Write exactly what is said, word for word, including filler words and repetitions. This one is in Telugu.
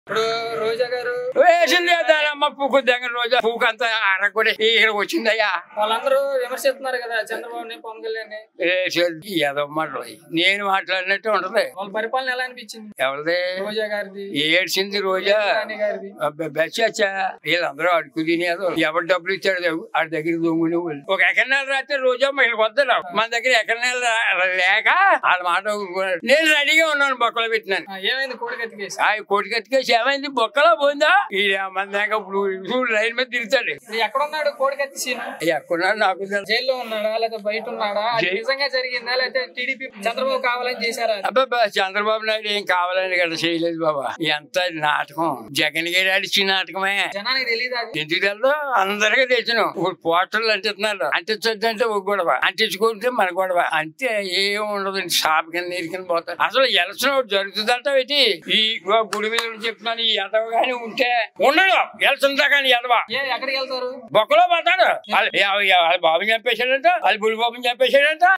ఇప్పుడు రోజా గారు వేసింది అమ్మ పూకు దగ్గర రోజా పూకు అంతా అరగొడి ఇక్కడికి వచ్చిందయ్యా. వాళ్ళందరూ విమర్శిస్తున్నారు కదా చంద్రబాబుని పవన్ కళ్యాణ్. ఏదో మాట నేను మాట్లాడినట్టు ఉంటది. వాళ్ళ పరిపాలన ఎలా అనిపించింది? ఎవరిది? రోజా గారిది. ఏడ్చింది రోజా గారిది. బెచ్చా వీళ్ళందరూ అడుగు తినేది. ఎవరు డబ్బులు ఇచ్చాడు ఆడి దగ్గర దొంగుని ఒక ఎకరనేల రాస్తే రోజా వీళ్ళకి వద్దాం. మన దగ్గర ఎకరనేల లేక వాళ్ళ మాట నేను రెడీగా ఉన్నాను. బొక్కలో పెట్టినాను. ఏమైంది? కోడికత్తి కేసు. ఆ కోడికత్తి కేసు ఏమైంది? బొక్కలో పోయిందా? ఈ మన దాకా ఇప్పుడు రైలు మీద తిరుగుతాడు. ఎక్కడున్నాడు కోడికత్తి సీను? ఎక్కడున్నాడు నాకు జైల్లో ఉన్నాడా లేదా బయట ఉన్నాడా? నిజంగా జరిగిందా లేకపోతే టీడీపీ చంద్రబాబు కావాలని చేశారా? అబ్బా చంద్రబాబు నాయుడు ఏం కావాలని కదా చేయలేదు బాబా. ఎంత నాటకం జగన్ గారి అడిచిన నాటకమే. జనానికి తెలియదు ఎందుకు తెలుదో అందరికీ తెచ్చిన. ఇప్పుడు పోస్టర్లు అంటిస్తున్నారు. అంటించొద్దంటే ఒక గొడవ, అంటించుకుంటే మన గొడవ. అంతే ఏం ఉండదు. షాప్ కింద నీరు కింద పోతారు. అసలు ఎలక్షన్ జరుగుతుందంట పెట్టి ఈ గుడి మీద చెప్తున్నాను. ఈ ఎదవ గాని ఉంటే ఉండడు ఎలక్షన్ దాకా ఎదవ. ఎక్కడికి వెళ్తారు? బొక్కలో పోతాడు. వాళ్ళ బాబుని చంపేశాడంట, వాళ్ళ బుడి బాబుని చంపేశాడంట.